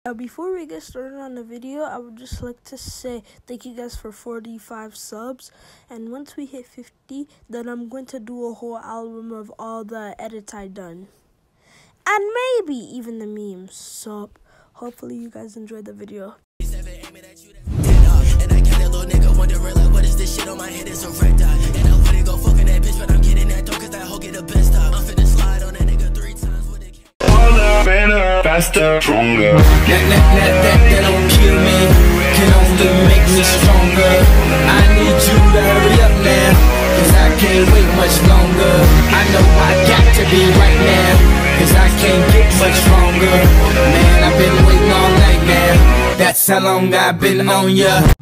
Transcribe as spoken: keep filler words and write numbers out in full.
Now, before we get started on the video, I would just like to say thank you guys for forty-five subs. And once we hit fifty, then I'm going to do a whole album of all the edits I done. And maybe even the memes. So, hopefully you guys enjoyed the video. And I got that little nigga wondering like, what is this shit on my head? It's a red dot. And I wouldn't go fucking that bitch, but I'm getting that though, cause that hoe get the best top. I'm finna slide on that nigga three times with it. Better, faster, stronger. That, that, that, that, that don't kill me, can only make me stronger. I need you to hurry up now, cause I can't wait much longer. I know I got to be right now, cause I can't get much stronger. Man, I've been waiting all night now, that's how long I've been on ya.